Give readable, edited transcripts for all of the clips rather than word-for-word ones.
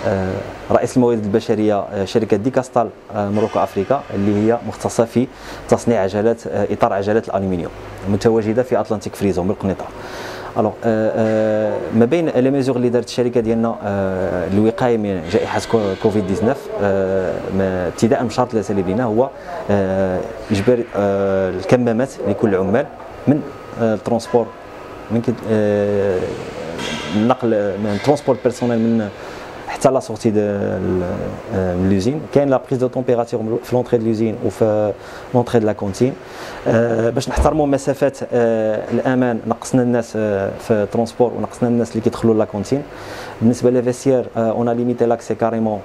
رئيس الموارد البشريه شركه ديكاستال مروكو افريكا، اللي هي مختصه في تصنيع عجلات اطار عجلات الالومنيوم، متواجده في اتلانتيك فريزون بالقنيطره. الوغ ما بين لي ميزور اللي دارت الشركه ديالنا للوقايه من جائحه كوفيد 19 ابتداء من شهر 3 اللي بدينا هو اجبار الكمامات لكل العمال من الترونسبور، من النقل من الترونسبور بيرسونيل من حتى لا سورتي من لوزين. كاين لا بريز دو تمبيراتور في لونطري دو لوزين وفي لونطري دو لا كونتين باش نحترموا مسافات الامان. نقصنا الناس في الترونسبور ونقصنا الناس اللي كيدخلوا لا كونتين. بالنسبه للفيستير اون ليميتي لاكسي كاريمون،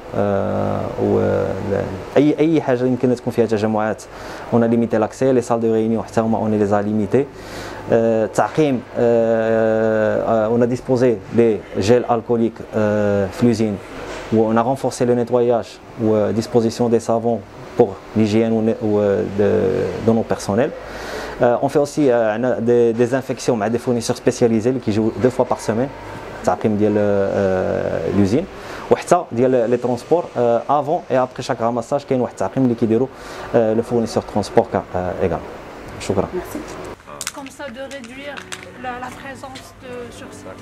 اي حاجه يمكن تكون فيها تجمعات اون ليميتي لاكسي. لي سال دو ريونيون حتى هما اون لي ليميتي. التعقيم on a disposé des gels alcooliques في l'usine où on a renforcé le nettoyage ou disposition des savons pour l'hygiène de nos personnels. On fait aussi des infections مع des fournisseurs spécialisés qui jouent 2 fois par semaine. التعقيم ديال l'usine وحتى ديال لي ترونسبور avant et après chaque ramassage كاين واحد التعقيم اللي كيديروا le fournisseur transport également. شكرا. Comme ça de réduire la présence de sur-site.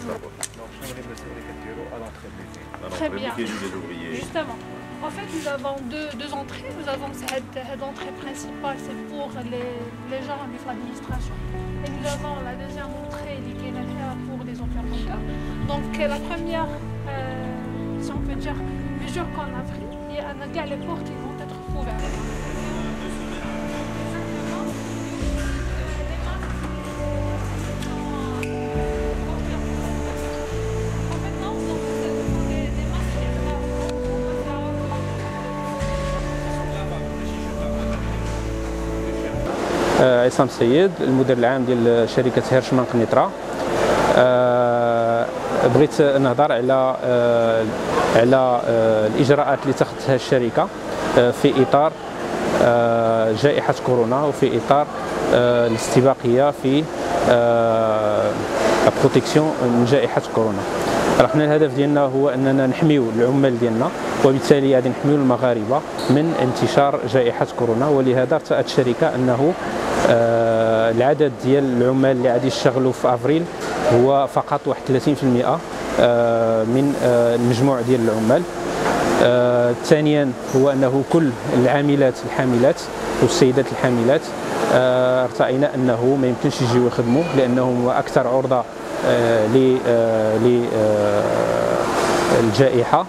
Très bien. Justement. En fait, nous avons deux entrées. Nous avons cette entrée principale, c'est pour les gens de l'administration. Et nous avons la deuxième entrée qui est pour les observateurs. Donc la première, si on peut dire, mesure qu'on a prise, il y a les portes qui vont être ouvertes. عصام سيد، المدير العام ديال شركه هيرشمان قنيطره. بغيت نهضر على الاجراءات اللي اتخذتها الشركه في اطار جائحه كورونا وفي اطار الاستباقيه في البروتيكسيون من جائحه كورونا. حنا الهدف ديالنا هو اننا نحميو العمال ديالنا، وبالتالي غادي نحميو المغاربه من انتشار جائحه كورونا. ولهذا ارتأت الشركه انه العدد ديال العمال اللي غادي يشتغلوا في افريل هو فقط واحد 30% من المجموع ديال العمال. ثانيا هو انه كل العاملات الحاملات والسيدات الحاملات ارتأينا انه ما يمكنش يجيو يخدموا، لانهم اكثر عرضه للجائحه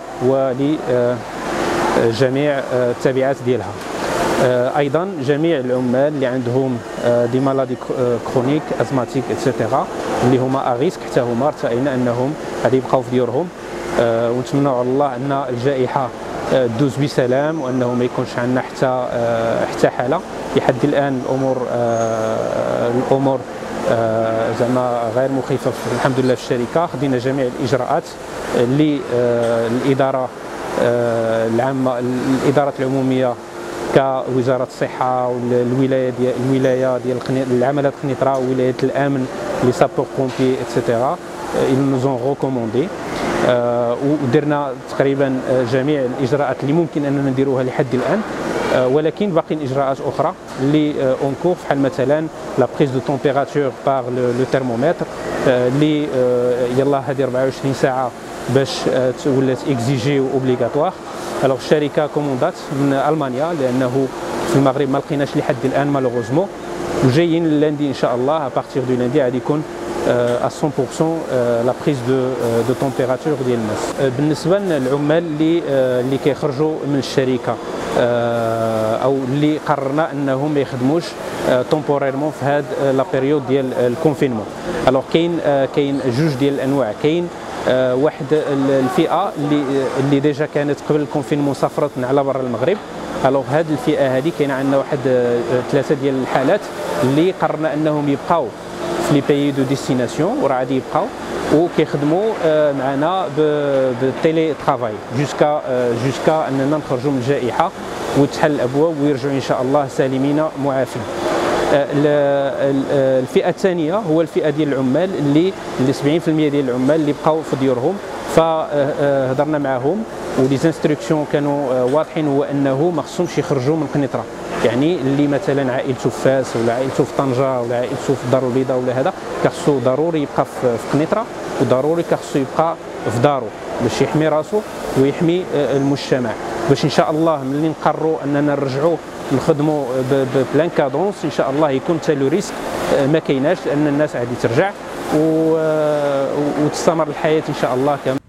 ولجميع التبعات ديالها. ايضا جميع العمال اللي عندهم دي مالادي كرونيك ازماتيك اتسيتيرا اللي هما اغيسك حتى هما ارتأينا انهم غادي يبقاو في ديورهم، ونتمنوا على الله ان الجائحه دوز بسلام وانه ما يكونش عندنا حتى حاله. لحد الان الامور زعما غير مخيفه الحمد لله. في الشركه خدينا جميع الاجراءات اللي الاداره العامه الادارات العموميه كوزاره الصحه والولايه ديال العملات قنيطره وولايه الامن لي سابور بومبي اتسيتيرا ils nous ont recommandé ودرنا تقريبا جميع الاجراءات اللي ممكن اننا نديروها لحد الان. ولكن باقيين اجراءات اخرى اللي اون كور، بحال مثلا لا بريز دو تمبيراتور باغ لو ترمومتر اللي يلاه هذه 24 ساعه باش ولات اكزيجي اوبليغاتوار. الوغ الشركه كوموندات من المانيا لانه في المغرب ما لقيناش لحد الان مالوغوزمون، وجايين اللاندي ان شاء الله ابارتيغ دو لاندي غادي يكون à 100% لا بريز دو تمبيراتور ديال الناس. بالنسبه للعمال اللي كيخرجوا من الشركه او اللي قررنا انهم ما يخدموش تومبوريرمون في هاد لا بيريود ديال الكونفينمون. الوغ كاين جوج ديال الانواع. كاين واحد الفئه اللي ديجا كانت قبل الكونفينمون سافرت من على برا المغرب. الوغ هاد الفئه هذه كاين عندنا واحد 3 ديال الحالات اللي قررنا انهم يبقاو في لي بيي دو ديستيناسيون وراه غادي يبقاو وكيخدموا معنا بالتيلي ترافاي جوسكا اننا نخرجوا من الجائحه وتحل الابواب ويرجعوا ان شاء الله سالمين معافين. الفئه الثانيه هو الفئه ديال العمال اللي 70% ديال العمال اللي بقاو في ديورهم فهضرنا معهم ولي زانستركسيون كانوا واضحين، هو انه ما خصهمش يخرجوا من قنيطره. يعني اللي مثلا عائلته في فاس ولا عائلته في طنجه ولا عائلته في الدار البيضاء ولا هذا، كخصو ضروري يبقى في قنيطره، وضروري كخصو يبقى في دارو باش يحمي راسو ويحمي المجتمع، باش ان شاء الله ملي نقرروا اننا نرجعوا نخدموا بلان كادونس ان شاء الله يكون حتى لو ريسك ما كايناش، لان الناس عادي ترجع وتستمر الحياه ان شاء الله كما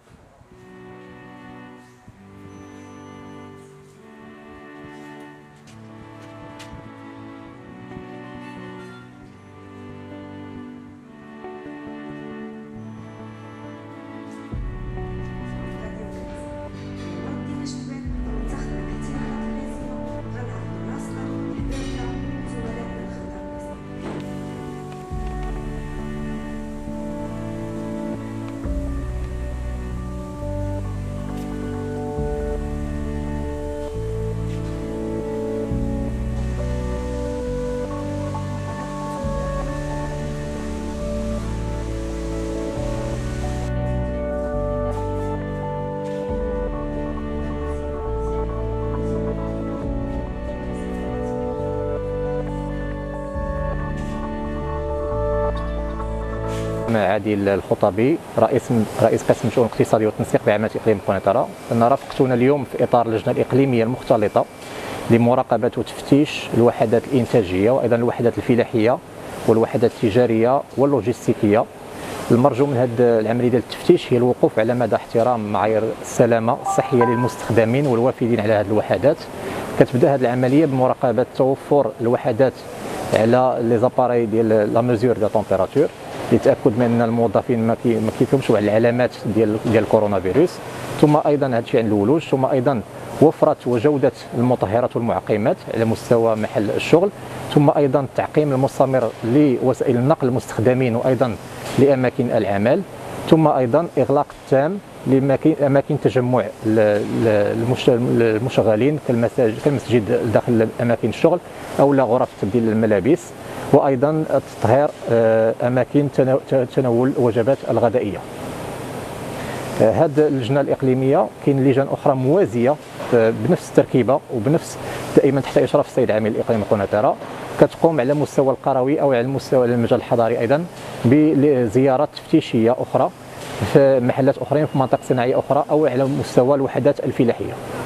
عادل الخطبي، رئيس قسم الشؤون الاقتصاديه والتنسيق بعامه اقليم قنيطره. انا رافقتنا اليوم في اطار اللجنه الاقليميه المختلطه لمراقبه وتفتيش الوحدات الانتاجيه وايضا الوحدات الفلاحيه والوحدات التجاريه واللوجستيكيه. المرجو من هذه العمليه ديال التفتيش هي الوقوف على مدى احترام معايير السلامه الصحيه للمستخدمين والوافدين على هذه الوحدات. كتبدا هذه العمليه بمراقبه توفر الوحدات على لي زاباري ديال لا ميزور دو تمبيراتور للتاكد من ان الموظفين ما كيفهمش واحد العلامات ديال الكورونا فيروس. ثم ايضا هذا الشيء عن الولوج. ثم ايضا وفرت وجوده المطهرات والمعقمات على مستوى محل الشغل. ثم ايضا التعقيم المستمر لوسائل النقل المستخدمين وايضا لاماكن العمل. ثم ايضا اغلاق التام لاماكن تجمع المشغلين كالمسجد داخل اماكن الشغل او غرف تبديل الملابس، وايضا تطهير اماكن تناول الوجبات الغدائيه. هذه اللجنه الاقليميه كاين لجان اخرى موازيه بنفس التركيبه وبنفس دائما تحت اشراف السيد عامل الاقليم قنيطره، كتقوم على المستوى القروي او على المستوى المجال الحضاري ايضا بزيارات تفتيشيه اخرى في محلات اخرين في مناطق صناعيه اخرى او على مستوى الوحدات الفلاحيه.